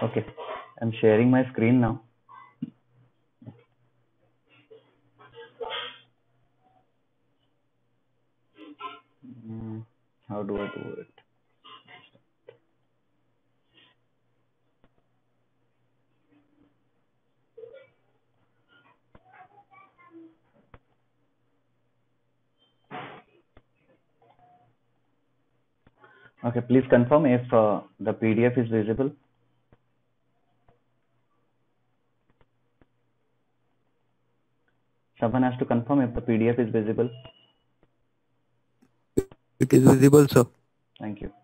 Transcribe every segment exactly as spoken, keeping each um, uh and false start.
Okay, I'm sharing my screen now. Mm, how do I do it? Okay, please confirm if uh, the P D F is visible. Someone has to confirm if the P D F is visible. It is visible, sir. Thank you.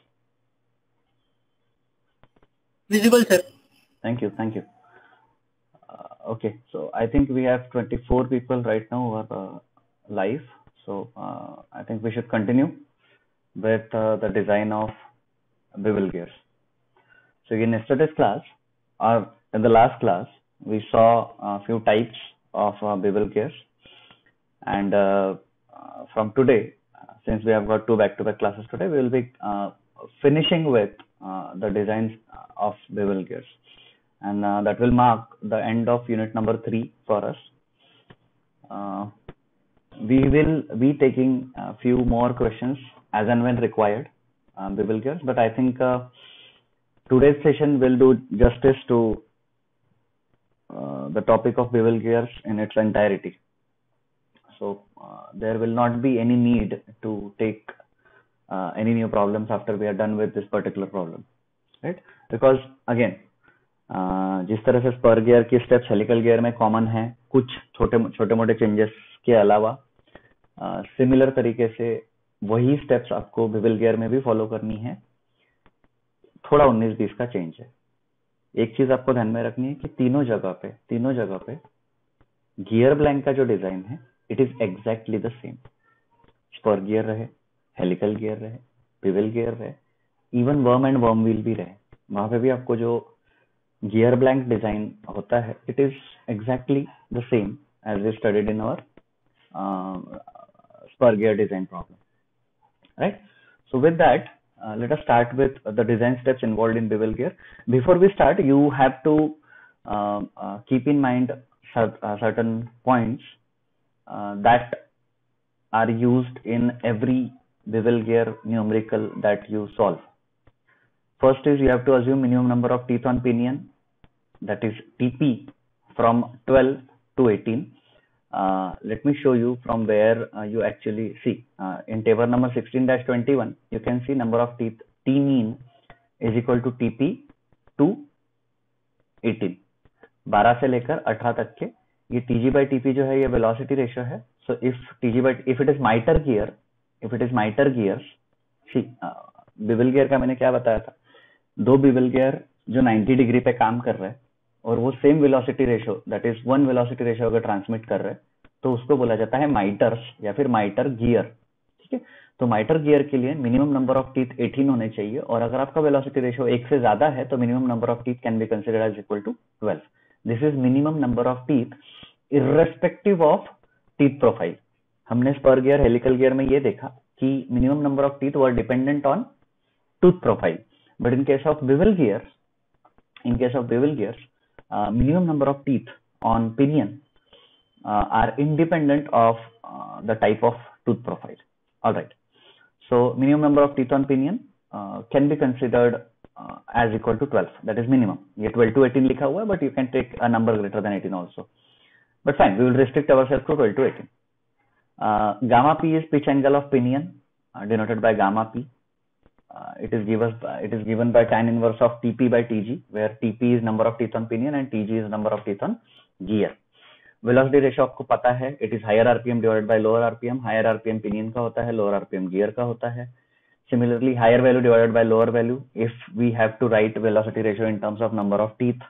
Visible, sir. Thank you. Thank you. Uh, okay, so I think we have twenty-four people right now who are uh, live. So uh, I think we should continue with uh, the design of bevel gears. So in yesterday's class, or in the last class, we saw a few types of uh, bevel gears. And uh, uh, from today, uh, since we have got two back-to-back classes today, we will be uh, finishing with uh, the designs of bevel gears. And uh, that will mark the end of unit number three for us. Uh, we will be taking a few more questions as and when required, uh, bevel gears, but I think uh, today's session will do justice to uh, the topic of bevel gears in its entirety. So uh, there will not be any need to take uh, any new problems after we are done with this particular problem, right? Because again, uh, जिस तरह से spur gear की steps helical gear में common है, कुछ छोटे छोटे मोटे चेंजेस के अलावा सिमिलर uh, तरीके से वही स्टेप्स आपको बेवल गियर में भी फॉलो करनी है. थोड़ा उन्नीस बीस का चेंज है. एक चीज आपको ध्यान में रखनी है कि तीनों जगह पे तीनों जगह पे गियर ब्लैंक का जो डिजाइन है, it is exactly the same. Spur gear रहे, हेलिकल गियर रहे, बेवल गियर रहे, even worm and worm wheel भी रहे, वहां पे भी आपको जो गियर ब्लैंक डिजाइन होता है, it is exactly the same as we studied in our spur gear design problem, right? So with that, uh, let us start with the design steps involved in bevel gear. Before we start, you have to uh, uh, keep in mind cert- uh, certain points uh, that are used in every bevel gear numerical that you solve. First is you have to assume minimum number of teeth on pinion, that is T P, from twelve to eighteen. Uh, let me show you from where uh, you actually see. Uh, in table number sixteen dash twenty-one, you can see number of teeth T mean is equal to T P to eighteen. बारह से लेकर अठारह तक के ये T G by T P जो है ये velocity ratio है. So if T G by if it is miter gear, if it is miter gears, see bevel gear का मैंने क्या बताया था, दो bevel gear जो ninety डिग्री पे काम कर रहे हैं और वो same velocity ratio, that is one velocity ratio अगर ट्रांसमिट कर रहे हैं तो उसको बोला जाता है माइटर्स या फिर माइटर गियर. ठीक है, तो माइटर गियर के लिए मिनिमम नंबर ऑफ टीथ अठारह होने चाहिए, और अगर आपका वेलोसिटी रेशियो एक से ज्यादा है तो minimum number of teeth can be considered as equal to twelve. This is minimum number of teeth irrespective of teeth profile. हमने स्पर गियर हेलिकल गियर में ये देखा कि minimum number of teeth were dependent on tooth profile, but in case of bevel gear in case of bevel gears, uh, minimum number of teeth on pinion uh, are independent of uh, the type of tooth profile. All right. So minimum number of teeth on pinion uh, can be considered uh, as equal to twelve. That is minimum. ये twelve to eighteen लिखा हुआ है, but you can take a number greater than eighteen also. But fine, we will restrict ourselves to twelve to eighteen. Uh, gamma p is pitch angle of pinion, uh, denoted by gamma p. Uh, it is given it is given by tan inverse of T P by T G, where T P is number of teeth on pinion and T G is number of teeth on gear. Velocity ratio आपको पता है, it is higher R P M divided by lower R P M. Higher R P M pinion का होता है, lower R P M gear का होता है. Similarly, higher value divided by lower value. If we have to write velocity ratio in terms of number of teeth,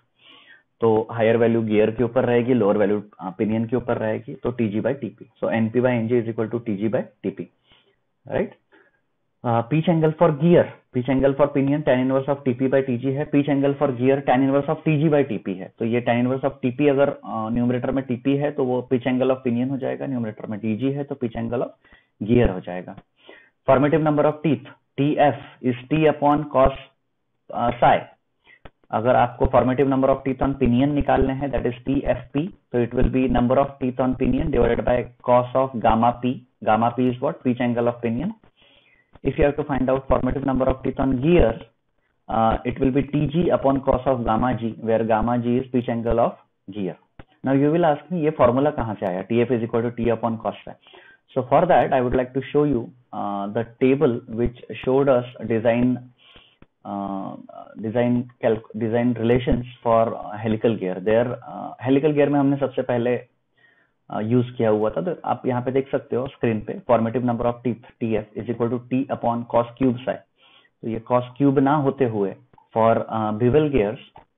तो higher value gear के ऊपर रहेगी, lower value pinion के ऊपर रहेगी, तो T G by T P. So N P by N G is equal to T G by T P, right? Uh, pitch angle for gear, pitch angle for pinion tan inverse of T P by T G है, pitch angle for gear tan inverse of T G by T P है. तो ये tan inverse of T P अगर numerator uh, में T P है तो वो pitch angle of pinion हो जाएगा, न्यूमरेटर में T G है तो pitch angle of gear हो जाएगा. Formative number of teeth T F is T upon cos uh, psi. अगर आपको formative number of teeth on pinion निकालने हैं, that is T F P, तो it will be number of teeth on pinion divided by cos of gamma P. Gamma P is what? Pitch angle of pinion. If you have to find out formative number of teeth on gear, uh, it will be tg upon cos of gamma g, where gamma g is pitch angle of gear. Now you will ask me, ये formula कहाँ से आया? Tf is equal to t upon cos phi. So for that, I would like to show you uh, the table which showed us design uh, design calc design relations for uh, helical gear. There uh, helical gear में हमने सबसे पहले use uh, किया हुआ था. तो आप यहाँ पे देख सकते हो स्क्रीन पे, formative number of teeth T F is equal to T upon cos cube psi. तो ये कॉस क्यूब ना होते हुए for bevel gears,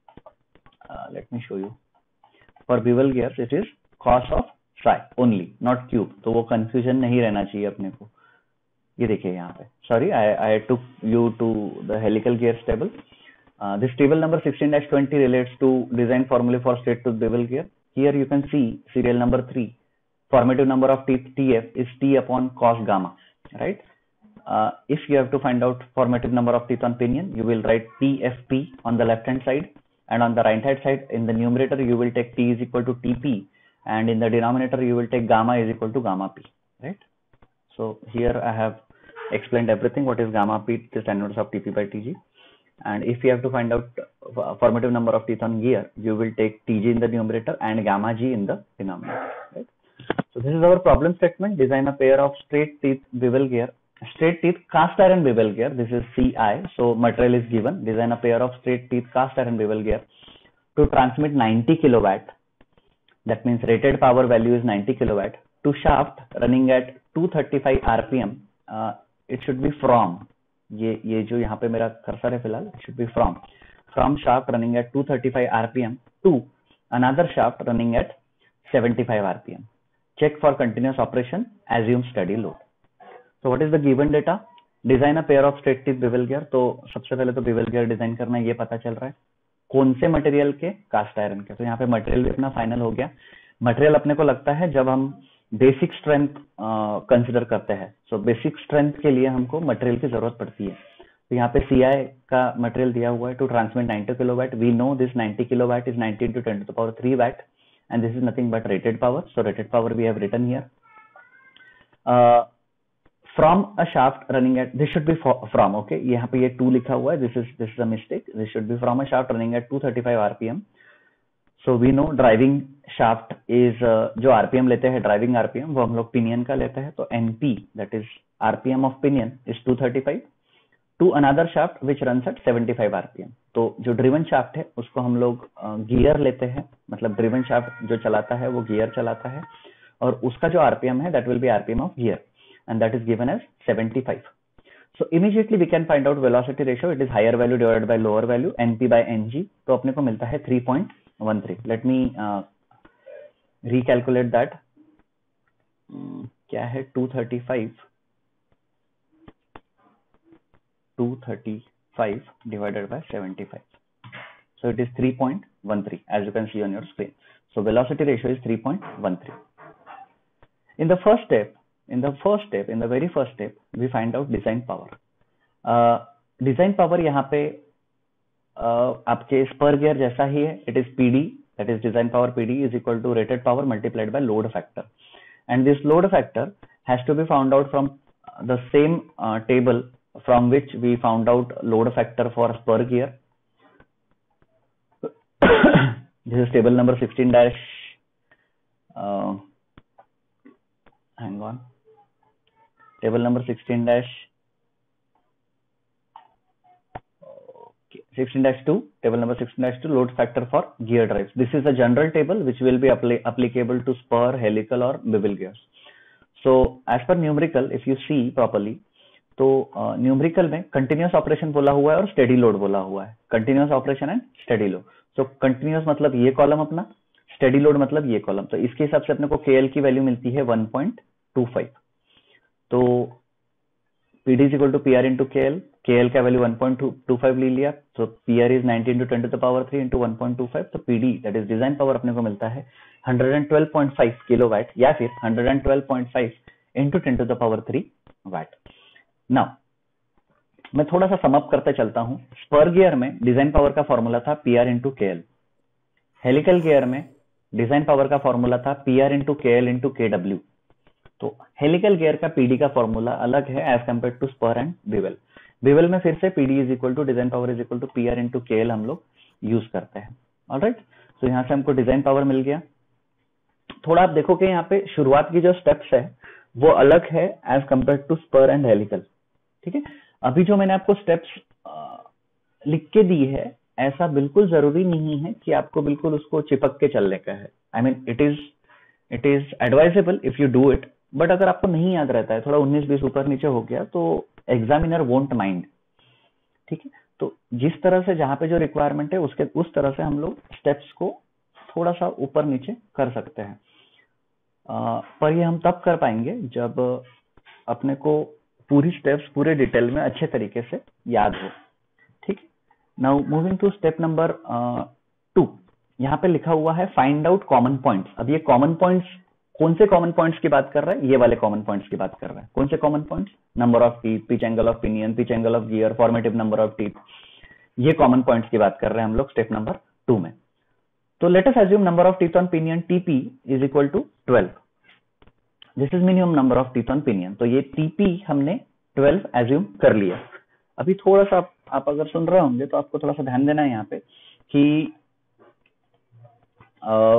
let me show you, for bevel gears it is cos of psi only, not cube. तो वो confusion नहीं रहना चाहिए अपने को. ये देखिए यहाँ पे, sorry I I took you to the helical gears table. This table number sixteen dash twenty relates to design formula for straight tooth bevel gear. Here you can see serial number three, formative number of teeth T F is T upon cos gamma, right? Uh, if you have to find out formative number of teeth on pinion, you will write T F P on the left hand side, and on the right hand side in the numerator you will take T is equal to T P, and in the denominator you will take gamma is equal to gamma P, right? So here I have explained everything, what is gamma P, the standards of T P by T G. And if you have to find out uh, formative number of teeth on gear, you will take T G in the numerator and gamma G in the denominator, right? So this is our problem statement. Design a pair of straight teeth bevel gear, straight teeth cast iron bevel gear. This is C I. So material is given. Design a pair of straight teeth cast iron bevel gear to transmit ninety kilowatt. That means rated power value is ninety kilowatt to shaft running at two thirty-five R P M. Uh, it should be from ये ये जो यहाँ पे मेरा cursor है फिलहाल, it should be from from shaft running at two thirty-five R P M to another shaft running at seventy-five R P M. Check for continuous operation, assume steady load. So what is the given data? Design a pair of straight teeth bevel gear. तो सबसे पहले तो bevel gear design करना है, ये पता चल रहा है. कौन से मटेरियल के? कास्ट आयरन के. तो यहाँ पे मटेरियल भी अपना फाइनल हो गया. मटेरियल अपने को लगता है जब हम बेसिक स्ट्रेंथ कंसिडर करते हैं. सो बेसिक स्ट्रेंथ के लिए हमको मटेरियल की जरूरत पड़ती है. तो यहाँ पे सी आई का मटेरियल दिया हुआ है to transmit ninety kilowatt. We know this ninety kilowatt is ninety into ten to the power three watt, and this is nothing but rated power. So rated power we have written here. Uh, from a shaft running at, this should be for, from, okay, यहाँ पे ये two लिखा हुआ है, this is this is a mistake. This should be from a shaft running at two thirty-five R P M. So we know driving shaft is uh, जो R P M लेते हैं, driving R P M वो हम लोग pinion का लेते हैं. तो N P, that is R P M of pinion is two thirty-five to another shaft which runs at seventy-five R P M. तो जो driven shaft है उसको हम लोग गियर uh, लेते हैं, मतलब driven shaft जो चलाता है वो गियर चलाता है, और उसका जो R P M है that will be R P M of gear, and that is given as seventy-five. So immediately we can find out velocity ratio. It is higher value divided by lower value, N P by N G. तो अपने को मिलता है three point one three. Let me uh, recalculate that. um, क्या है two thirty-five two thirty-five divided by seventy-five. So it is three point one three as you can see on your screen. So velocity ratio is three point one three. In the first step, in the first step, in the very first step, we find out design power. Uh, design power यहाँ पे Uh, आपके spur gear जैसा ही है. It is PD, that is design power PD is equal to rated power multiplied by load factor, and this load factor has to be found out from the same table from which we found out load factor for spur gear. This is table number sixteen dash uh, hang on table number sixteen dash sixteen dash two, table number sixteen dash two, load factor for gear drives. This is a general table which will be apply, applicable to spur, helical or bevel gears. So as per numerical, if you see properly, तो numerical uh, में continuous operation बोला हुआ है और steady load बोला हुआ है. Continuous operation and steady load. So continuous मतलब ये कॉलम अपना, स्टेडी लोड मतलब ये कॉलम. तो इसके हिसाब से अपने को के एल की वैल्यू मिलती है one point two five. तो P D is equal to P R into K L. K L का value one point two five ले लिया, तो P R is ninety into ten to the power three into one point two five. तो P D that is design power अपने को मिलता है one hundred twelve point five kilowatt या फिर one hundred twelve point five into ten to the power three watt. Now मैं थोड़ा सा समअप करते चलता हूँ। स्पर गियर में डिजाइन पावर का फॉर्मूला था P R into K L. Helical gear में डिजाइन पावर का फॉर्मूला था P R into K L into K W. तो हेलिकल गियर का पीडी का फॉर्मूला अलग है as compare to spur and bevel. Bevel में फिर से PD is equal to design power is equal to P R into K L हम लोग यूज करते हैं। ऑलराइट, तो यहाँ से हमको डिजाइन पावर मिल गया। थोड़ा आप देखो कि यहाँ पे शुरुआत की जो स्टेप्स है वो अलग है as compare to spur and helical. ठीक है, अभी जो मैंने आपको स्टेप्स लिख के दी है, ऐसा बिल्कुल जरूरी नहीं है कि आपको बिल्कुल उसको चिपक के चलने का है। I mean it is it is advisable if you do it, but अगर आपको नहीं याद रहता है, थोड़ा उन्नीस बीस ऊपर नीचे हो गया, तो एग्जामिनर वोंट माइंड। ठीक है, तो जिस तरह से जहां पे जो रिक्वायरमेंट है उसके उस तरह से हम लोग स्टेप्स को थोड़ा सा ऊपर नीचे कर सकते हैं। आ, पर ये हम तब कर पाएंगे जब अपने को पूरी स्टेप्स पूरे डिटेल में अच्छे तरीके से याद हो। ठीक है, now moving to step number two. यहाँ पे लिखा हुआ है फाइंड आउट कॉमन पॉइंट्स। अब ये कॉमन पॉइंट्स कौन से कॉमन पॉइंट्स की बात कर रहा है? ये वाले कॉमन पॉइंट्स की बात कर रहा है। कौन से common points? Number of teeth, pitch angle of pinion, pitch angle of gear, formative number of teeth, ये कॉमन पॉइंट्स की बात कर रहे हैं हम लोग स्टेप नंबर टू में। तो let us assume number of teeth on pinion TP is equal to twelve. This is minimum number of teeth on pinion. तो ये टीपी हमने ट्वेल्व एज्यूम कर लिया। अभी थोड़ा सा आप, आप अगर सुन रहे होंगे तो आपको थोड़ा सा ध्यान देना है यहाँ पे कि आ,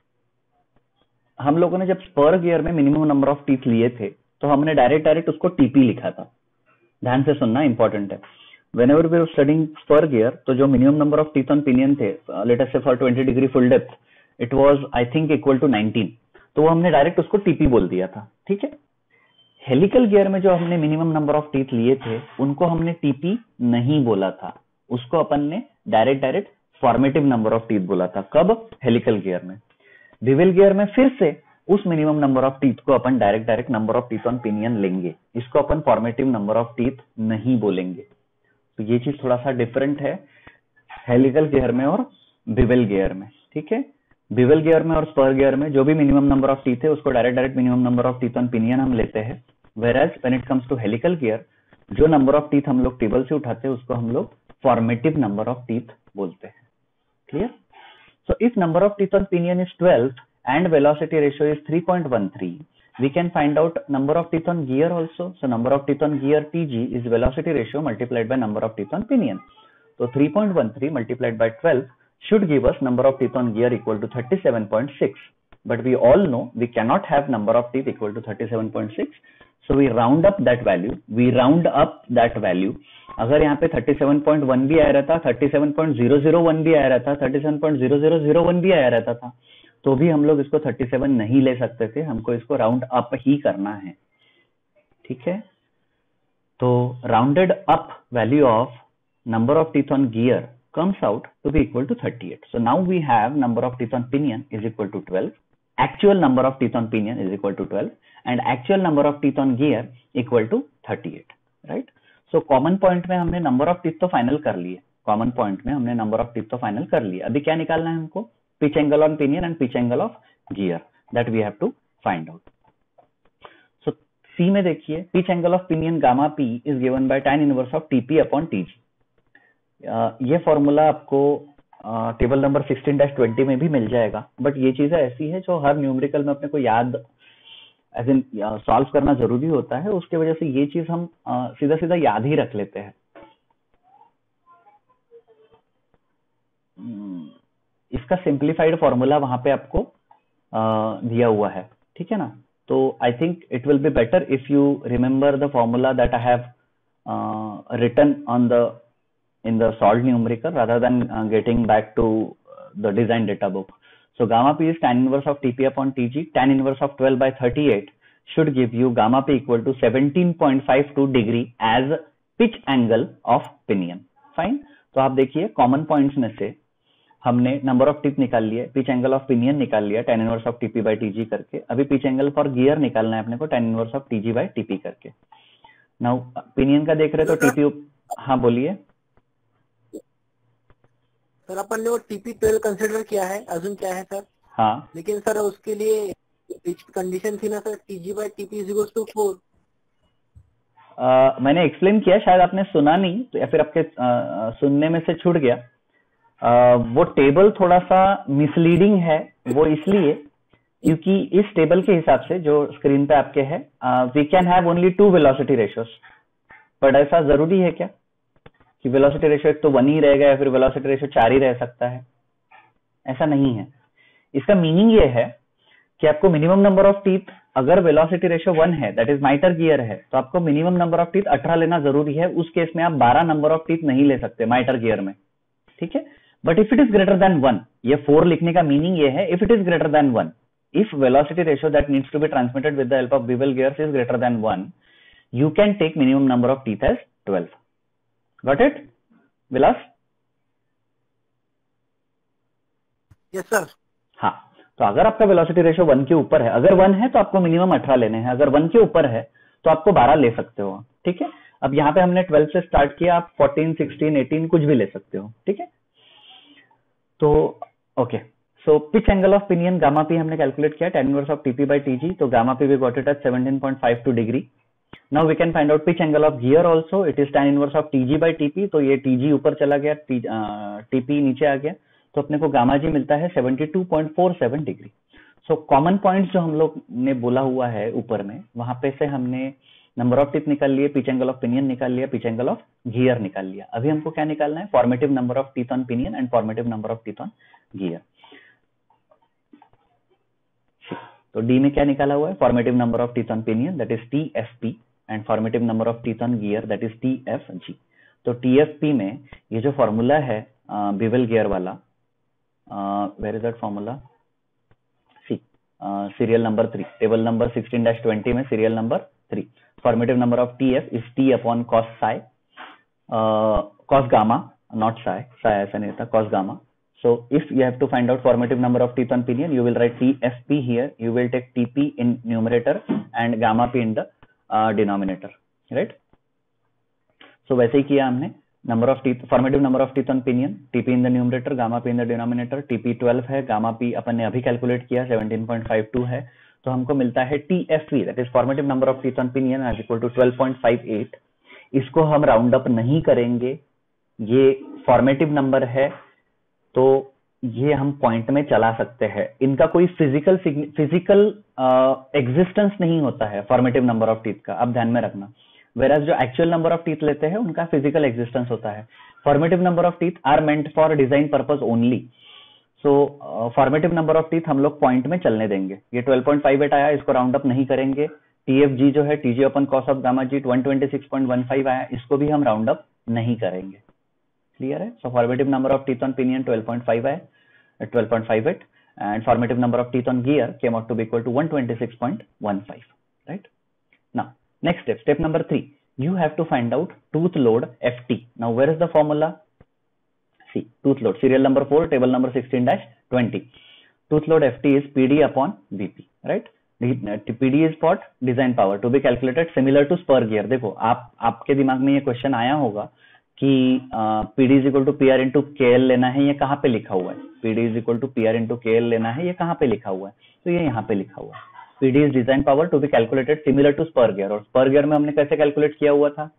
हम लोगों ने जब स्पर गियर में मिनिमम नंबर ऑफ टीथ लिए थे तो हमने डायरेक्ट डायरेक्ट उसको टीपी लिखा था। ध्यान से सुनना, इंपॉर्टेंट है। Whenever we were studying spur gear, तो जो minimum number of teeth on pinion थे, let us say for twenty degree full depth, it was I think equal to nineteen. तो वो हमने डायरेक्ट उसको टीपी बोल दिया था। ठीक है, हेलिकल गियर में जो हमने मिनिमम नंबर ऑफ टीथ लिए थे उनको हमने टीपी नहीं बोला था, उसको अपन ने direct direct formative number of teeth बोला था। कब? हेलिकल गियर में। बिवेल गियर में फिर से उस मिनिमम नंबर ऑफ टीथ को अपन direct direct number of teeth on pinion लेंगे, इसको अपन फॉर्मेटिव नंबर ऑफ टीथ नहीं बोलेंगे। तो ये चीज थोड़ा सा डिफरेंट है हेलिकल गियर में और बिवेल गियर में। ठीक है, बिवेल गियर में और स्पर गियर में जो भी मिनिमम नंबर ऑफ टीथ है उसको direct direct minimum number of teeth on pinion हम लेते हैं। Whereas when it comes to helical gear, जो नंबर ऑफ टीथ हम लोग टेबल से उठाते हैं उसको हम लोग फॉर्मेटिव नंबर ऑफ टीथ बोलते हैं। Clear? So if number of teeth on pinion is twelve and velocity ratio is three point one three, we can find out number of teeth on gear also. So number of teeth on gear T G is velocity ratio multiplied by number of teeth on pinion. So three point one three multiplied by twelve should give us number of teeth on gear equal to thirty-seven point six. But we all know we cannot have number of teeth equal to thirty-seven point six. So we round up that value. We round up that value. अगर यहाँ पे thirty-seven point one भी आया रहता, thirty-seven point zero zero one भी आया रहता, thirty-seven point zero zero zero one भी आया रहता था, तो भी हम लोग इसको thirty-seven नहीं ले सकते थे, हमको इसको राउंड अप ही करना है। ठीक है, तो rounded up value of number of teeth on gear comes out to be equal to thirty-eight. So now we have number of teeth on pinion is equal to twelve, actual number of teeth on pinion is equal to twelve, and actual number of teeth on gear equal to thirty-eight, right? So common point में हमने number of teeth तो final कर लिए, common point में हमने number of teeth तो final कर लिए। अभी क्या निकालना है हमको? Pitch angle on pinion and pitch angle of gear, that we have to find out. So C में देखिए, pitch angle of pinion gamma p is given by tan inverse of T P upon T G. uh, ये formula आपको table number sixteen twenty में भी मिल जाएगा, but ये चीजें ऐसी है जो हर न्यूमेरिकल में अपने को याद एज इन सॉल्व करना जरूरी होता है, उसके वजह से ये चीज हम uh, सीधा सीधा याद ही रख लेते हैं। hmm. इसका सिंप्लीफाइड फॉर्मूला वहां पे आपको uh, दिया हुआ है। ठीक है ना, तो I think it will be better if you remember the formula that I have written on the in the solved numerical rather than uh, getting back to uh, the design data book. So gamma p is tan inverse of T P upon T G. Tan inverse of twelve by thirty-eight should give you gamma p equal to seventeen point five two degree as pitch angle of pinion. Fine. तो आप देखिए common points में से हमने number of teeth निकाल लिए, pitch angle of pinion निकाल लिया tan inverse of TP by TG करके। अभी पिच एंगल फॉर गियर निकालना है अपने को tan inverse of TG by TP करके। नाउ पिनियन का देख रहे तो टीपी, हाँ बोलिए सर। अपन ने वो टीपी ट्वेल्व कंसिडर किया है, अजूम क्या है सर? हाँ, लेकिन सर उसके लिए पिच कंडीशन थी ना sir, TG by TP is equal to four. uh, मैंने एक्सप्लेन किया, शायद आपने सुना नहीं तो या फिर आपके uh, सुनने में से छूट गया। uh, वो टेबल थोड़ा सा मिसलीडिंग है, वो इसलिए क्योंकि इस टेबल के हिसाब से जो स्क्रीन पे आपके है, we can have only two velocity ratios. But ऐसा जरूरी है क्या कि वेलोसिटी रेशियो एक तो वन ही रहेगा या फिर वेलोसिटी रेशियो चार ही रह सकता है? ऐसा नहीं है। इसका मीनिंग ये है कि आपको मिनिमम नंबर ऑफ टीथ, अगर वेलोसिटी रेशियो वन है, दैट इज माइटर गियर है, तो आपको मिनिमम नंबर ऑफ टीथ अठारह लेना जरूरी है। उस केस में आप बारह नंबर ऑफ टीथ नहीं ले सकते माइटर गियर में, ठीक है। But if it is greater than one, ये फोर लिखने का मीनिंग ये है, if it is greater than one, if velocity ratio that needs to be transmitted with the help of bevel gears is greater than one, you can take minimum number of teeth as twelve. Got it, Vilas? Yes sir. हाँ, तो अगर आपका velocity ratio one के ऊपर है, अगर one है तो आपको मिनिमम अठारह लेने हैं, अगर वन के ऊपर है तो आपको बारह ले सकते हो, ठीक है। अब यहाँ पे हमने ट्वेल्व से स्टार्ट किया, आप फोर्टीन, सिक्सटीन, एटीन कुछ भी ले सकते हो, ठीक है। तो okay, so pitch angle of pinion gamma P हमने कैलकुलेट किया tan inverse of TP by TG, तो gamma P we got it at seventeen point five two degree. Now we can find out pitch angle of gear also, it is tan inverse of TG by TP, तो ये TG ऊपर चला गया, TP नीचे आ गया, तो अपने को गामा जी मिलता है seventy two point four seven degree. So common points जो हम लोग ने बोला हुआ है ऊपर में, वहां पे से हमने नंबर ऑफ टीथ निकाल लिए, पिच एंगल ऑफ पिनियन निकाल लिया, पिच एंगल ऑफ गियर निकाल लिया। अभी हमको क्या निकालना है? Formative number of teeth on pinion and formative number of teeth on gear. तो डी में क्या निकाला हुआ है? Formative number of teeth on pinion that is T F P and formative number of teeth on gear that is T F G. तो T F P में ये जो फॉर्मूला है बिवेल गियर वाला, where is that formula? See serial number three, table number sixteen dash twenty में serial number three. Formative number of T F is T upon cos psi, cos gamma, not psi, psi ऐसा नहीं था, cos gamma. So if you have to find out formative number of teeth on pinion, you will write T F P here. You will take T P in numerator and gamma P in the uh, denominator, right? So वैसे ही किया हमने। Number of teeth, formative number of teeth on pinion, T P in the numerator, gamma P in the denominator, T P twelve है, gamma P अपन ने अभी calculate किया seventeen point five to है, तो हमको मिलता है T F P, that is formative number of teeth on pinion as equal to twelve point five eight. इसको हम राउंड अप नहीं करेंगे, ये फॉर्मेटिव नंबर है तो ये हम पॉइंट में चला सकते हैं। इनका कोई फिजिकल फिजिकल एग्जिस्टेंस नहीं होता है फॉर्मेटिव नंबर ऑफ टीथ का, आप ध्यान में रखना। वेराज जो एक्चुअल नंबर ऑफ टीथ लेते हैं उनका फिजिकल एग्जिस्टेंस होता है। Formative number of teeth are meant for design purpose only. So formative number of teeth हम लोग पॉइंट में चलने देंगे। ये ट्वेल्व पॉइंट फाइव एट आया, इसको राउंड अप नहीं करेंगे। टी एफ जी जो है टीजी अपन cos of gamma G one twenty six point one five आया, इसको भी हम राउंड अप नहीं करेंगे। क्लियर है? So formative number of teeth on pinion twelve point five है, twelve point five eight, and formative number of teeth on gear came out to be equal to one twenty-six point one five, right? Now next step, step number three, you have to find out tooth load F T. Now where is the formula? See, tooth load, serial number four, table number sixteen dash twenty. Tooth load F T is P D upon V P, right? P D is what? Design power to be calculated similar to spur gear. देखो आप आपके दिमाग में ये question आया होगा कि P D is equal to P R into K L लेना है, ये कहाँ पे लिखा हुआ है? P D is equal to P R into K L लेना है, ये कहाँ पे लिखा हुआ है? तो ये यहाँ पे लिखा हुआ है, P D is design power to be calculated similar to spur gear. और स्पर गियर में हमने कैसे कैलकुलेट किया हुआ था?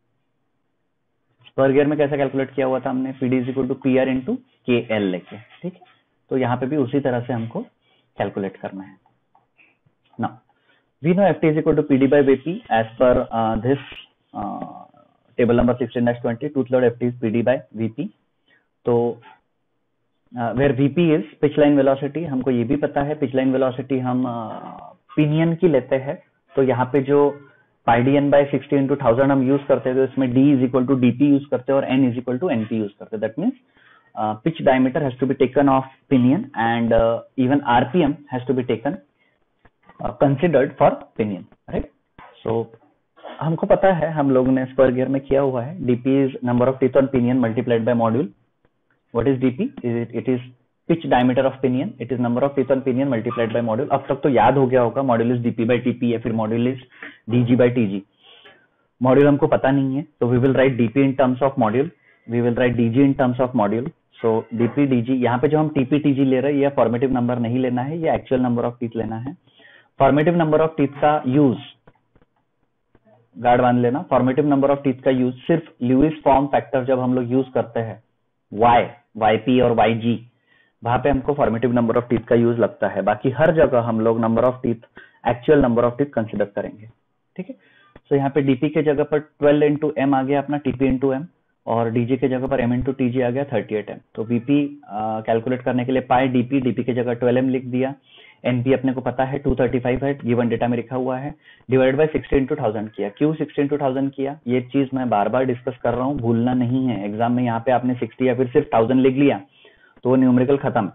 स्पर गियर में कैसे कैलकुलेट किया हुआ था हमने? P D is equal to P R into K L लेके, ठीक है। तो यहाँ पे भी उसी तरह से हमको कैलकुलेट करना है। Now we know F T is equal to P D by V P as per this table number sixteen dash twenty, tooth load F T is P D by V P. तो where V P is pitch line velocity, हमको ये भी पता है pitch line velocity हम pinion uh, की लेते हैं। तो यहाँ पे जो pi D N by sixty into thousand हम यूज करते हैं, तो इसमें D is equal to D P use करते हैं और N is equal to N P use करते हैं। That means pitch diameter has to be taken of pinion and even RPM has to be taken considered for pinion, right? So हमको पता है, हम लोगों ने स्पर गियर में किया हुआ है, DP is number of teeth on pinion multiplied by module. What is DP? It is pitch diameter of pinion, it is number of teeth on pinion multiplied by module. अब तक तो याद हो गया होगा, module is DP by TP या फिर module is DG by TG. Module हमको पता नहीं है, तो we will write DP in terms of module, we will write DG in terms of module. So DP DG, यहाँ पे जो हम टीपी टीजी ले रहे हैं, ये फॉर्मेटिव नंबर नहीं लेना है, ये एक्चुअल नंबर ऑफ टीथ लेना है। फॉर्मेटिव नंबर ऑफ टीथ का यूज गार्ड बांध लेना, फॉर्मेटिव नंबर ऑफ टीथ का यूज सिर्फ ल्यूइस फॉर्म फैक्टर जब हम लोग यूज करते हैं वाई वाईपी और वाईजी, वहां पे हमको फॉर्मेटिव नंबर ऑफ टीथ का यूज लगता है, बाकी हर जगह हम लोग number of teeth actual number of teeth consider करेंगे। ठीक है, सो यहाँ पे डीपी के जगह पर ट्वेल्व इंटू एम आ गया अपना टीपी इंटू एम, और डीजी के जगह पर एम इंटू टीजी आ गया थर्टी एट एम। तो वीपी कैलकुलेट करने के लिए पाई डीपी, डीपी की जगह ट्वेल्व एम लिख दिया, एनपी अपने को पता है टू थर्टी फाइव है, गिवन डेटा में लिखा हुआ है, divide by sixty into thousand किया। क्यों सिक्सटी इंटू थाउजेंड किया, ये चीज मैं बार बार डिस्कस कर रहा हूँ, भूलना नहीं है। एग्जाम में यहाँ पे आपने सिक्सटी या फिर सिर्फ थाउजेंड लिख लिया तो वो न्यूमेरिकल खत्म,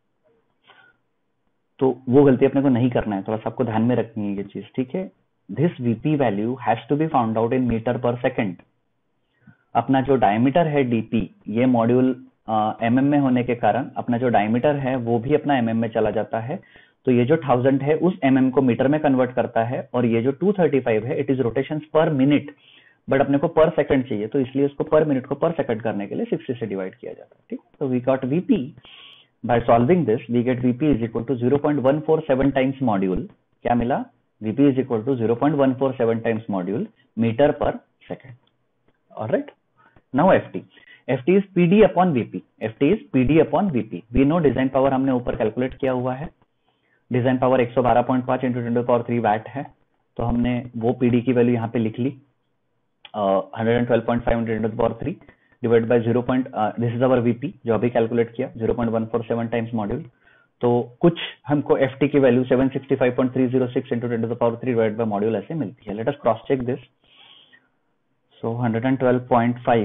तो वो गलती अपने को नहीं करना है, थोड़ा सा आपको ध्यान में रखनी है ये चीज। ठीक है, this VP value has to be found out in metre per second. अपना जो डायमीटर है डीपी, ये मॉड्यूल एम एम में होने के कारण अपना जो डायमीटर है वो भी अपना एम एम में चला जाता है, तो ये जो थाउजेंड है उस एम एम को मीटर में कन्वर्ट करता है, और ये जो टू थर्टी फाइव है it is rotation per minute, but अपने को पर सेकंड चाहिए, तो इसलिए उसको पर मिनट को पर सेकंड करने के लिए सिक्सटी से डिवाइड किया जाता है। ठीक, तो we got VP by solving this, we get VP is equal to zero point one four seven times module. क्या मिला, VP is equal to zero point one four seven times module metre पर second. Alright, now FT, FT is PD upon VP, FT is PD upon VP. We know design power हमने ऊपर calculate किया हुआ है, design power एक सौ बारह point पाँच into ten to power three watt है, तो हमने वो पीडी की वैल्यू यहाँ पे लिख ली hundred twelve point five into ten to power three divide by zero point, this is our VP जो अभी कैलकुलेट किया zero point one four seven times module. तो कुछ हमको एफटी की value seven sixty five point three zero six into ten to power three divide by module ऐसे मिलती है। Let us cross check this, so hundred twelve point five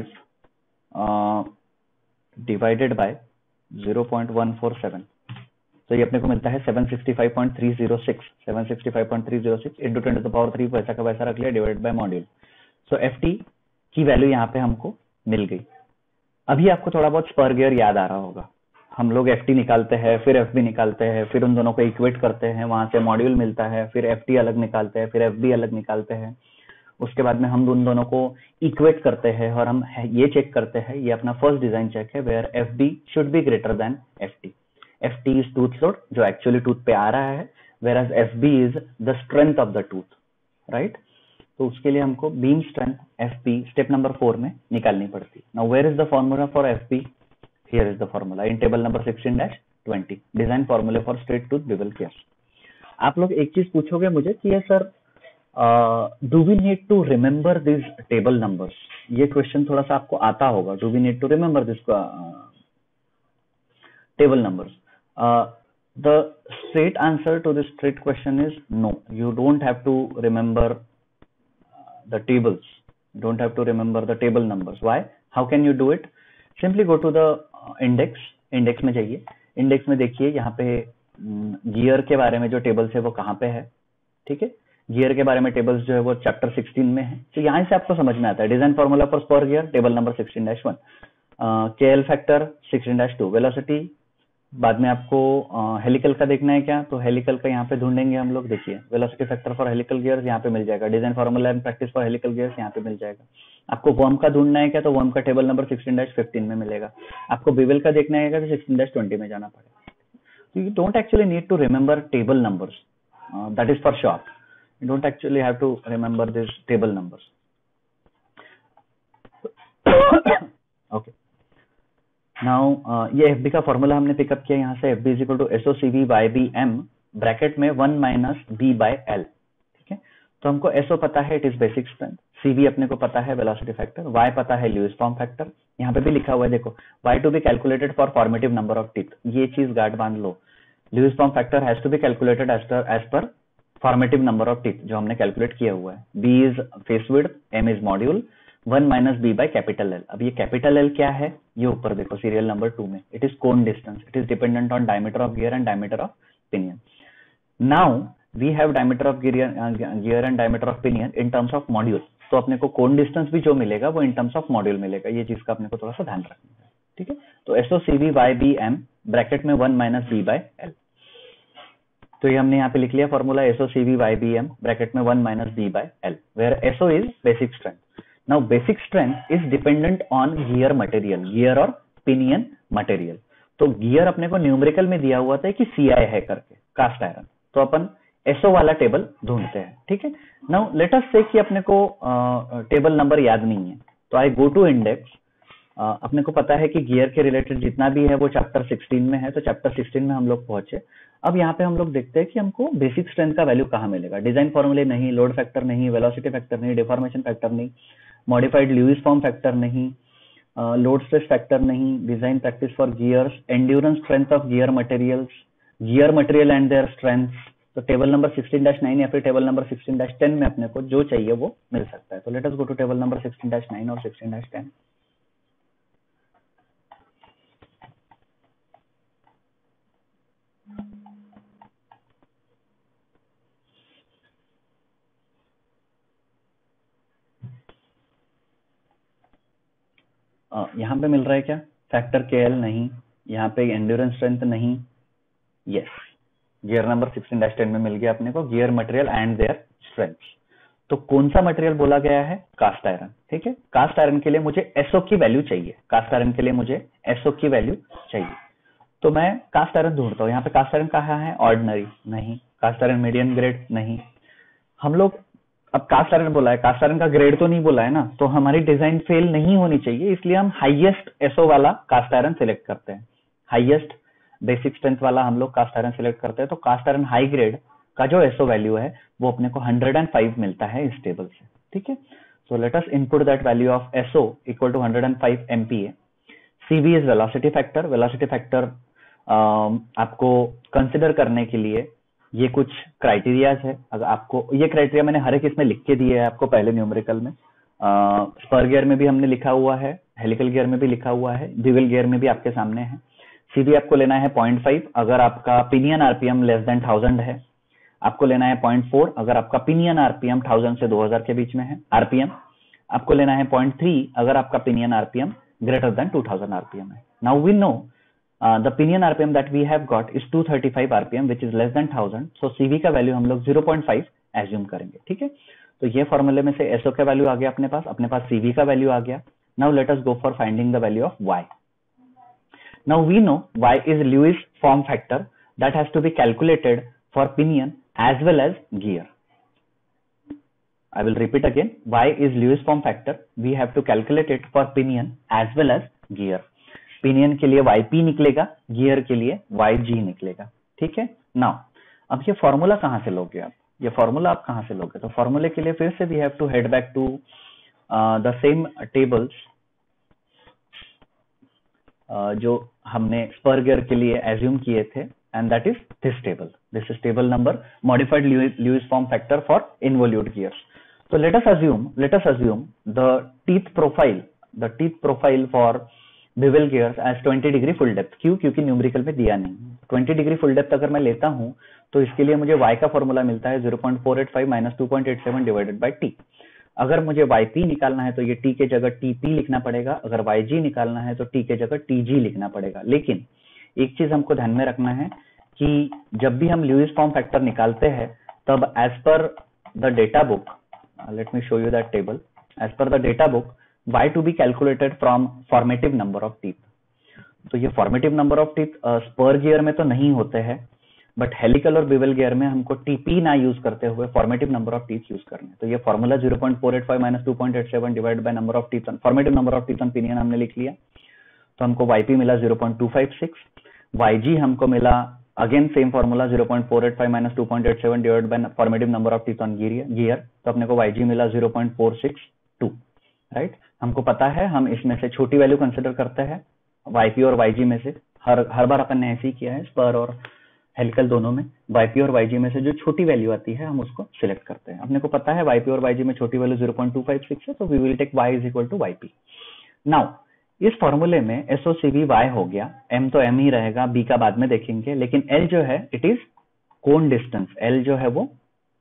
divided by zero point one four seven, तो ये अपने को मिलता है seven sixty five point three zero six, seven sixty five point three zero six into ten to the power three, वैसा का वैसा रख लिया, divide by module. So FT की वैल्यू यहाँ पे हमको मिल गई। अभी आपको थोड़ा बहुत स्पर गियर याद आ रहा होगा, हम लोग एफटी निकालते हैं, फिर एफबी निकालते हैं, फिर उन दोनों को इक्वेट करते हैं, वहां से मॉड्यूल मिलता है, फिर एफटी अलग निकालते हैं, फिर एफबी अलग निकालते हैं, उसके बाद में हम उन दोनों को इक्वेट करते हैं और हम ये चेक करते हैं, ये अपना फर्स्ट डिजाइन चेक है, where FB should be greater than FT. FT is tooth load जो एक्चुअली टूथ पे आ रहा है, whereas FB is the strength of the tooth, right. तो उसके लिए हमको beam strength FB step number four में निकालनी पड़ती है। Now where is the formula for FB, here is the formula in table number sixteen dash twenty, design formula for straight tooth bevel gear. आप लोग एक चीज पूछोगे मुझे कि ये sir do we need to remember this table numbers, ये question थोड़ा सा आपको आता होगा, do we need to remember this table numbers. the straight answer to this straight question is no, you don't have to remember the tables, you don't have to remember the table numbers. Why? How can you do it? Simply go to the index, index में जाइए, index में देखिए यहाँ पे gear के बारे में जो टेबल्स है वो कहाँ पे है, ठीक है। गियर के बारे में टेबल्स जो है वो चैप्टर सिक्सटीन में है, तो यहाँ से आपको समझ में आता है। Design formula for spur gear table number sixteen dash one, K L factor sixteen dash two, velocity, बाद में आपको हेलिकल का देखना है क्या, तो हेलिकल का यहाँ पे ढूंढेंगे हम लोग, देखिए velocity factor for helical gears यहाँ पे मिल जाएगा, design formula and practice for helical gears यहाँ पे मिल जाएगा। आपको वर्म का ढूंढना है क्या, तो वर्म का table number sixteen dash fifteen में मिलेगा। आपको बेवल का देखना है क्या, तो सिक्सटीन डैश ट्वेंटी में जाना पड़ेगा। तो you don't actually need to remember table numbers, that is for sure, you don't actually have to remember this table numbers. Okay, now uh, ये एफबी का फॉर्मूला हमने पिकअप किया यहाँ से, FB is equal to SO CV by B M bracket में one minus B by L, ठीक है। तो हमको एसओ पता है, it is basic strength, CV अपने को पता है वेलोसिटी फैक्टर, वाई पता है ल्यूइस फॉर्म फैक्टर, यहाँ पे भी लिखा हुआ है देखो, Y to be calculated for formative number of teeth, ये चीज गार्ड बांध लो, Lewis form factor has to be calculated as per formative number of teeth जो हमने कैलकुलेट किया हुआ है। B is face width, M is module, one minus B by capital L. अब ये कैपिटल एल क्या है, ये ऊपर देखो सीरियल नंबर टू में, it is cone distance, it is dependent on diameter of gear and diameter of pinion. Now we have diameter of gear and diameter of pinion in terms of module, तो अपने को कोन distance भी जो मिलेगा वो इन terms of module मिलेगा, ये चीज का अपने को थोड़ा सा ध्यान रखना है, ठीक है। तो SO CV by B M bracket में one minus B by L, तो ये हमने यहाँ पे लिख लिया formula, SO CV by B M bracket में one minus B by L, where SO is basic strength. Now basic strength is dependent on gear material, gear और pinion material। तो gear अपने को न्यूमेरिकल में दिया हुआ था कि C I है करके, कास्ट आयरन, तो अपन एसओ वाला टेबल ढूंढते हैं, ठीक है। नाउ लेट अस से कि अपने को टेबल uh, नंबर याद नहीं है, तो आई गो टू इंडेक्स। अपने को पता है कि गियर के रिलेटेड जितना भी है वो चैप्टर सिक्सटीन में है, तो चैप्टर सिक्सटीन में हम लोग पहुंचे। अब यहाँ पे हम लोग देखते हैं कि हमको बेसिक स्ट्रेंथ का वैल्यू कहाँ मिलेगा। डिजाइन फॉर्मूले नहीं, लोड फैक्टर नहीं, वेलोसिटी फैक्टर नहीं, डिफॉर्मेशन फैक्टर नहीं, मॉडिफाइड ल्यूइस फॉर्म फैक्टर नहीं, लोड स्ट्रेस फैक्टर नहीं, design practice for gears, endurance strength of gear materials, gear material and their strength. तो table number sixteen dash nine या फिर table number sixteen dash ten में अपने को जो चाहिए वो मिल सकता है। तो let us go to table number sixteen dash nine और सिक्सटीन डैश टेन। यहाँ पे मिल रहा है क्या? फैक्टर के एल नहीं, यहाँ पे एंड्योरेंस स्ट्रेंथ नहीं, yes gear number sixteen dash ten में मिल गया अपने को gear material and their strength. तो कौन सा मटेरियल बोला गया है? कास्ट आयरन, ठीक है। कास्ट आयरन के लिए मुझे एसओ की वैल्यू चाहिए, कास्ट आयरन के लिए मुझे एसओ की वैल्यू चाहिए। तो मैं कास्ट आयरन ढूंढता हूँ। यहाँ पे कास्ट आयरन कहाँ है? ऑर्डिनरी नहीं, कास्ट आयरन मीडियम ग्रेड नहीं। हम लोग अब कास्ट आयरन बोला है, कास्ट आयरन का ग्रेड तो नहीं बोला है ना, तो हमारी डिजाइन फेल नहीं होनी चाहिए, इसलिए हम हाईएस्ट एसओ वाला कास्ट आयरन सिलेक्ट करते हैं। हाईएस्ट बेसिक स्ट्रेंथ वाला हम लोग कास्ट आयरन सिलेक्ट करते हैं। तो कास्ट आयरन हाई ग्रेड का जो एसओ वैल्यू है वो अपने को वन हंड्रेड फाइव मिलता है इस टेबल से, ठीक है। So let us input that value of SO equal to one hundred five MPa. CV is velocity factor. Velocity factor आपको कंसिडर करने के लिए ये कुछ क्राइटेरियाज है। अगर आपको ये क्राइटेरिया मैंने हर एक इसमें लिख के दिए है आपको पहले न्यूमेरिकल में। स्पर गियर में भी हमने लिखा हुआ है, हेलिकल गियर में भी लिखा हुआ है, ड्यूअल गियर में भी आपके सामने है। सीवी आपको लेना है पॉइंट फाइव अगर आपका pinion RPM less than thousand है। आपको लेना है पॉइंट फोर अगर आपका पिनियन आरपीएम थाउजेंड से दो हजार के बीच में है आरपीएम। आपको लेना है पॉइंट थ्री अगर आपका pinion RPM greater than two thousand RPM है। Now we know Uh, the pinion R P M that we have got is two thirty five R P M which is less than one thousand. So C V का value हम लोग zero point five assume करेंगे, ठीक है। तो ये फॉर्मूले में से S O का वैल्यू आ गया अपने पास, अपने पास C V का वैल्यू आ गया। Now let us go for finding the value of Y. Now we know Y is Lewis form factor that has to be calculated for pinion as well as gear. I will repeat again. Y is Lewis form factor. We have to calculate it for pinion as well as gear. Pinion के लिए Y P निकलेगा, gear के लिए Y जी निकलेगा, ठीक है। Now अब ये फॉर्मूला कहां से लोगे आप? ये फॉर्मूला आप कहां से लोगे? तो फॉर्मूले के लिए फिर से we have to head back to the same tables जो हमने स्पर गियर के लिए एज्यूम किए थे, and that is this table. This is table number modified Lewis form factor for involute gears. तो let us assume let us assume the teeth profile the teeth profile for bevel gears as twenty degree full depth. क्यों? क्योंकि numerical में दिया नहीं। Twenty degree full depth अगर मैं लेता हूं तो इसके लिए मुझे y का फॉर्मूला मिलता है zero point four eight five minus two point eight seven divided by t। अगर मुझे yp निकालना है तो ये t के जगह tp लिखना पड़ेगा, अगर yg निकालना है तो t के जगह tg लिखना पड़ेगा। लेकिन एक चीज हमको ध्यान में रखना है कि जब भी हम ल्यूइस फॉर्म फैक्टर निकालते हैं तब as per the data book, let me show you that table, as per the data book y to be calculated from formative number of teeth. तो ये formative number of teeth spur gear में तो नहीं होते हैं, but helical और bevel gear में हमको टीपी ना यूज करते हुए formative number of teeth use करने। तो ये formula zero point four eight five minus two point eight seven divide by number of teeth, formative number of teeth on pinion हमने लिख लिया। तो हमको वाईपी मिला zero point two five six, YG हमको मिला again same formula zero point four eight five minus two point eight seven divide by formative number of teeth on gear. तो अपने को वाईजी मिला zero point four six two, right. हमको पता है हम इसमें से छोटी वैल्यू कंसिडर करते हैं वाईपी और वाईजी में से। हर हर बार अपन ने ऐसे ही किया है स्पर और हेलिकल दोनों में। वाईपी और वाईजी में से जो छोटी वैल्यू आती है हम उसको सिलेक्ट करते हैं। अपने को पता है वाईपी और वाईजी में छोटी value zero point two five six है, तो we will take y is equal to YP. Now इस फॉर्मूले में एसओसीवी y हो गया, m तो m ही रहेगा, b का बाद में देखेंगे, लेकिन l जो है it is cone distance. l जो है वो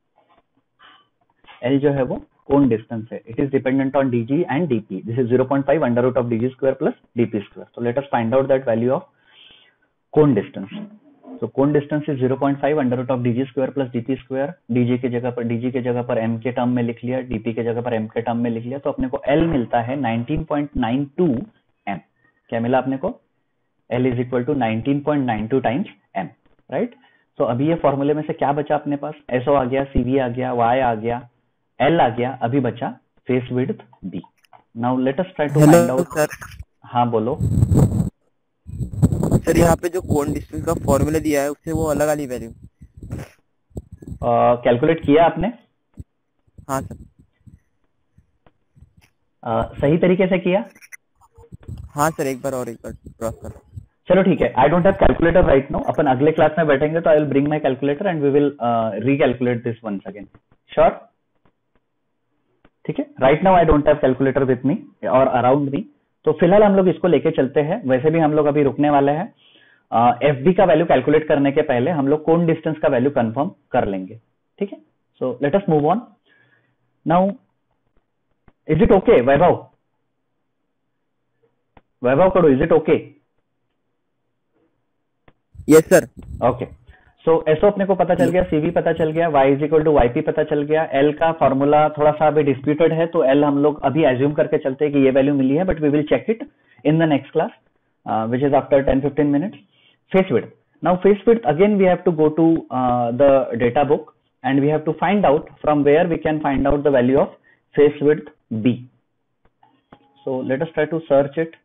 l जो है वो कोन डिस्टेंस है। It is dependent on dg and dp। This is zero point five under root of dg square plus dp square. तो let us find out that value of cone distance. So cone distance is zero point five under root of dg square plus dp square. dg के जगह पर dg के जगह पर m के term में लिख लिया, dp के जगह पर m के टर्म में लिख लिया। तो अपने को l मिलता है nineteen point nine two m। क्या मिला अपने को? l is equal to nineteen point nine two times m, right. तो अभी ये फॉर्मूले में से क्या बचा अपने पास? एसओ आ गया, सीवी आ गया, वाई आ गया, एल आ गया, अभी बचा face width B. Now let us try to find out. Sir हाँ बोलो. सर यहाँ पे जो कोन डिस्टेंस का फॉर्मूला दिया है उससे वो अलग वाली वैल्यू. कैलकुलेट किया आपने? हाँ सर. uh, सही तरीके से किया? हाँ सर, एक बार और एक बार क्रॉस करो. चलो ठीक है. I don't have calculator right now. अपन अगले क्लास में बैठेंगे तो I will bring my calculator and we will recalculate this once again. Sure? ठीक है. Right now I don't have calculator with me और अराउंड मी. तो फिलहाल हम लोग इसको लेके चलते हैं. वैसे भी हम लोग अभी रुकने वाले हैं. एफ बी का वैल्यू कैलकुलेट करने के पहले हम लोग कोन डिस्टेंस का वैल्यू कंफर्म कर लेंगे. ठीक है. So let us move on. Now is it okay Vaibhav? Vaibhav करो, is it okay? Yes sir. Okay. So S O अपने को पता चल गया, सीवी पता चल गया, Y is equal to YP पता चल गया. एल का फॉर्मूला थोड़ा सा अभी डिस्प्यूटेड है तो एल हम लोग अभी एज्यूम करके चलते हैं कि ये वैल्यू मिली है, but we will check it in the next class which is after ten to fifteen minutes. Face width. Now face width again we have to go to the data book and we have to find out from where we can find out the value of face width B. So let us try to search it.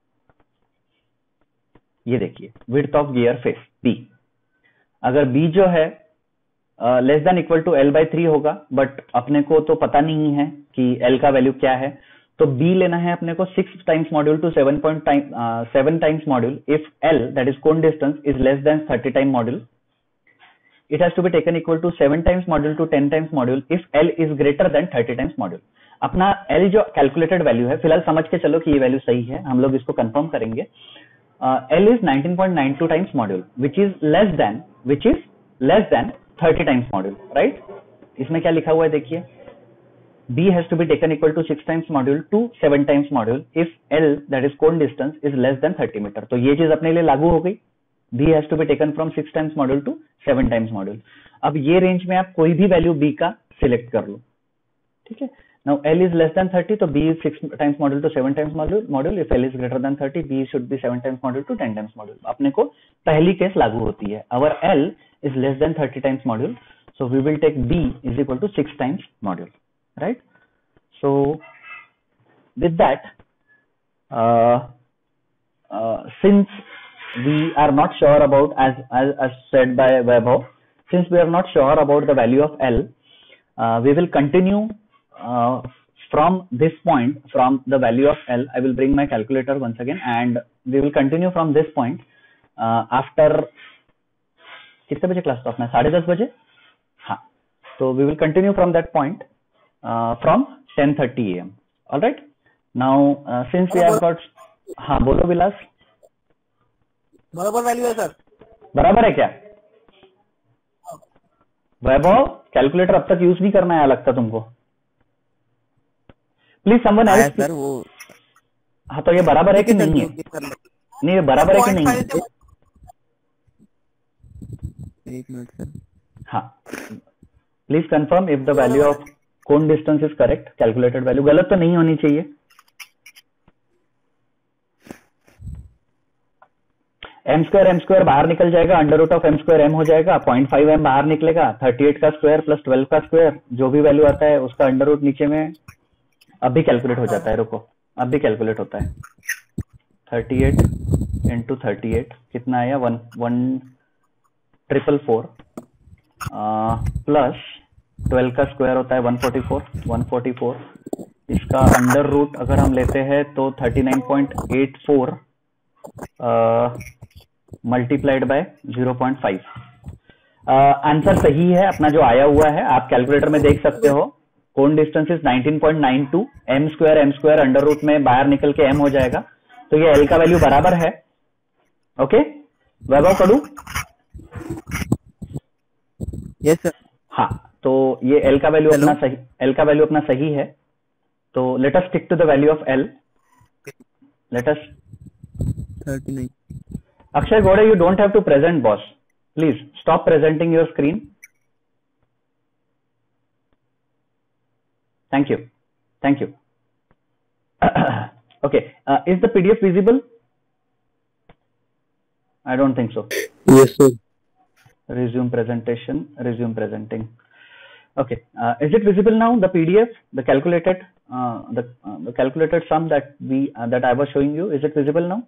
ये देखिए width of gear face B. अगर B जो है less than equal to L by three होगा, but अपने को तो पता नहीं है कि L का वैल्यू क्या है, तो B लेना है अपने को six times module to seven point seven times module if L that is cone distance is less than thirty time module. It has to be taken equal to seven times module to ten times module if L is greater than thirty times module. अपना L जो calculated value है, फिलहाल समझ के चलो कि ये value सही है, हम लोग इसको कंफर्म करेंगे. uh, L is nineteen point nine two times module which is less than which is less than thirty times module, right? इसमें क्या लिखा हुआ है देखिए. B has to be taken equal to six times module to seven times module if L that is cone distance is less than thirty metre. तो ये चीज अपने लिए लागू हो गई. B has to be taken from six times module to seven times module. अब ये रेंज में आप कोई भी वैल्यू B का सिलेक्ट कर लो. ठीक है. Now L is less than thirty, तो B is six times module to seven times module. module. If L is greater than thirty, B should be seven times module to ten times module. अपने को पहली case लागू होती है. Our L is less than thirty times module, so we will take B is equal to six times module, right? So with that, uh, uh, since we are not sure about, as, as as said by Vaibhav, since we are not sure about the value of L, uh, we will continue uh, from this point, from the value of L. I will bring my calculator once again and we will continue from this point uh, after कितने बजे class था अपना? साढ़े दस बजे. हाँ, तो we will continue from that point uh, from ten thirty a m. All right. Now uh, since we have got, हाँ बोलो विलास. बराबर वैल्यू है सर. बराबर है क्या? वैभव कैलकुलेटर अब तक यूज नहीं करना है लगता तुमको. प्लीज समवन एल्स सर वो. हाँ तो ये बराबर है कि नहीं है? नहीं, ये बराबर है कि नहीं है? एक मिनट सर. हाँ, please confirm if the value of cone distance is correct. Calculated value गलत तो नहीं होनी चाहिए. एम स्क्वायर एम स्क्वायर बाहर निकल जाएगा, under root of M square M हो जाएगा, पॉइंट फाइव एम बाहर निकलेगा, थर्टी एट का स्क्वायर प्लस ट्वेल्व का स्क्वायर जो भी वैल्यू आता है उसका अंडर रूट नीचे में अब भी कैलकुलेट हो जाता है. रुको, अब भी कैलकुलेट होता है. Thirty eight into thirty eight कितना आया? One one triple four plus twelve का स्क्वायर होता है one forty four. One forty four इसका अंडर रूट अगर हम लेते हैं तो thirty nine point eight four multiplied by zero point five. Answer सही है अपना जो आया हुआ है, आप कैलकुलेटर में देख सकते हो. Cone distance is nineteen point nine two. M square M square under root में बाहर निकल के एम हो जाएगा, तो ये एल का वैल्यू बराबर है. ओके वैभव करूं? Yes sir. हाँ, तो ये एल का वैल्यू अपना सही, एल का वैल्यू अपना सही है. तो let us stick to the value of L. Let us thirty nine. Akshay Gode, you don't have to present, boss. Please stop presenting your screen. Thank you. Thank you. Okay. Uh, is the P D F visible? I don't think so. Yes, sir. resume presentation, resume presenting. Okay, uh, is it visible now? The P D F, the calculated, uh, the uh, the calculated sum that we uh, that I was showing you. Is it visible now?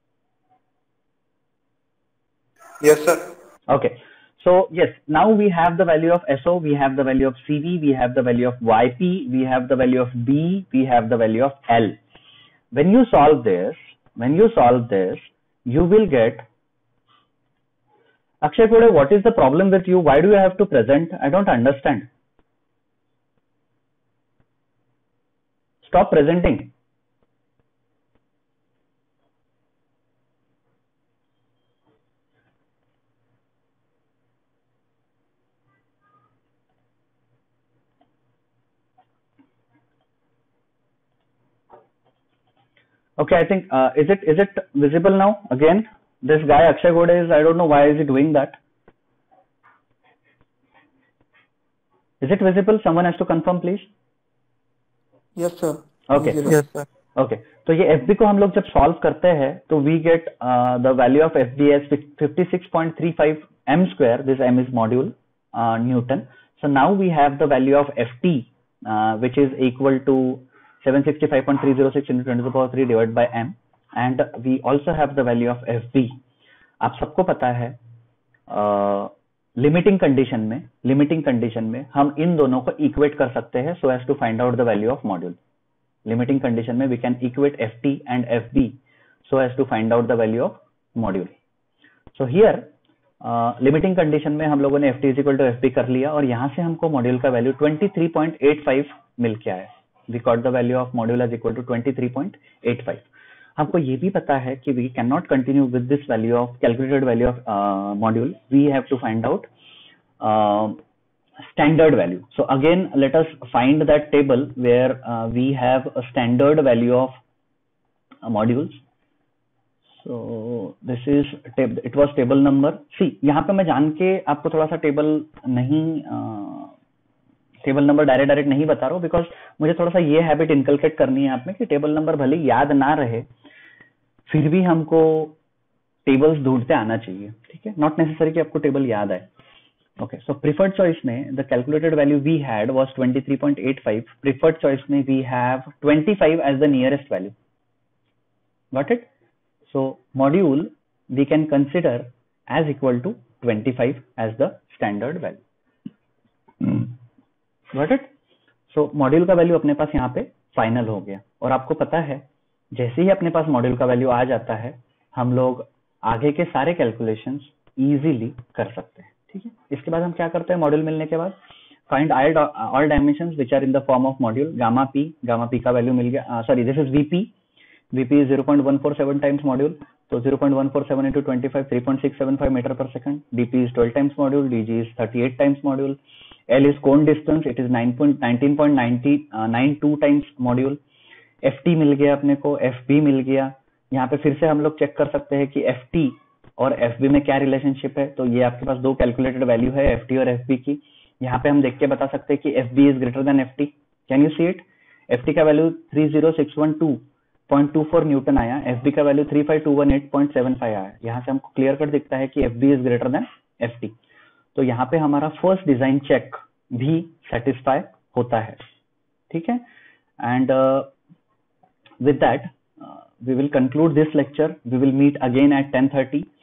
Yes, sir. Okay. So yes, now we have the value of S O, we have the value of C V, we have the value of Y P, we have the value of B, we have the value of L. When you solve this, when you solve this, you will get. Akshay Kode, what is the problem with you? Why do you have to present? I don't understand. Stop presenting. Okay, I think, uh, is it is it visible now? Again, this guy Akshay Kode is, I don't know why is he doing that. Is it visible? Someone has to confirm, please. Yes, sir. Okay. Yes, sir. Okay. तो ये F B को हम लोग जब solve करते हैं तो we get uh, the value of F B as fifty-six point three five m square. This m is module uh, Newton. So now we have the value of F T, uh, which is equal to seven hundred sixty-five point three zero six into ten to the power three divided by m, and we also have the value of F B. आप सबको पता है limiting uh, condition में limiting condition में हम इन दोनों को इक्वेट कर सकते हैं so as to find out the value of module. Limiting condition में we can equate F T and F B so as to find out the value of module. So here limiting condition में हम लोगों ने F T is equal to F B कर लिया और यहाँ से हमको मॉड्यूल का value twenty-three point eight five मिल के आया. We got the value of module is equal to twenty-three point eight five. हमको ये भी पता है कि we can not continue with this value of calculated value of module. We have to find out standard value. So again, let us find that table where uh, we have a standard value of uh, modules. So this is table. It was table number. See, यहाँ पे मैं जान के आपको थोड़ा सा table नहीं table number direct direct नहीं बता रहा हूँ बिकॉज मुझे थोड़ा सा ये हैबिट इनकलकेट करनी है आप में कि टेबल नंबर भले याद ना रहे फिर भी हमको टेबल्स ढूंढते आना चाहिए. ठीक है, नॉट नेसेसरी कि आपको टेबल याद आए. Okay, so preferred choice में the calculated value we had was twenty-three point eight five. Preferred choice में we have twenty-five as the nearest value. Got it? So module we can consider as equal to twenty-five as the standard value. Hmm. Got it? So module का value अपने पास यहाँ पे final हो गया और आपको पता है जैसे ही अपने पास module का value आ जाता है हम लोग आगे के सारे calculations easily कर सकते हैं. ठीक है, इसके बाद हम क्या करते हैं मॉड्यूल मिलने के बाद find all dimensions which are in the form of module. Gamma P gamma P का वैल्यू मिल गया. Sorry, this is VP. VP is zero point one four seven times module. तो zero point one four seven into twenty-five, three point six seven five metre पर second. DP is twelve times module. DG is thirty-eight times module. L is cone distance. It is nineteen point nine two times module. FT मिल गया अपने को. FB मिल गया. यहाँ पे फिर से हम लोग चेक कर सकते हैं कि एफटी और F B में क्या रिलेशनशिप है. तो ये आपके पास दो कैलकुलेटेड वैल्यू है F T और F B की. यहाँ पे हम देख के बता सकते हैं कि F B is greater than F T. Can you see it? F T का value three zero six one two point two four newton आया. F B का value three five two one eight point seven five आया. यहाँ से हमको clear cut दिखता है कि F B is greater than F T. तो यहाँ पे हमारा फर्स्ट डिजाइन चेक भी सेटिस्फाई होता है. ठीक है, and with that we will conclude this lecture. We will meet again at ten thirty.